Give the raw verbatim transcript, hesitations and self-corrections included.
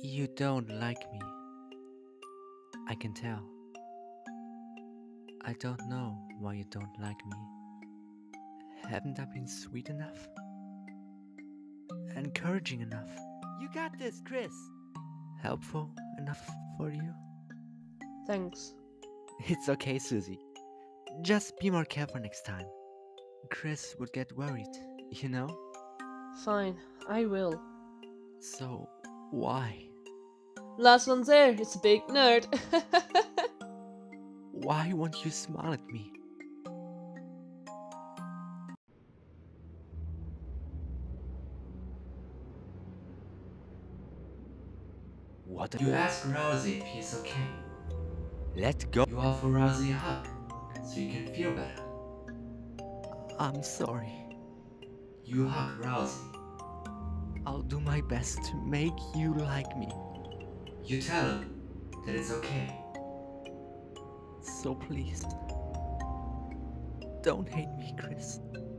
You don't like me. I can tell. I don't know why you don't like me. Haven't I been sweet enough? Encouraging enough? You got this, Kris. Helpful enough for you? Thanks. It's okay, Susie. Just be more careful next time. Kris would get worried, you know? Fine, I will. So, why? Last one's there, it's a big nerd. Why won't you smile at me? What? You ask Ralsei if he's okay. Let go. You offer Ralsei a hug, so you can feel better. I'm sorry. You hug Ralsei. I'll do my best to make you like me. You tell him that it's okay. So please, don't hate me, Kris.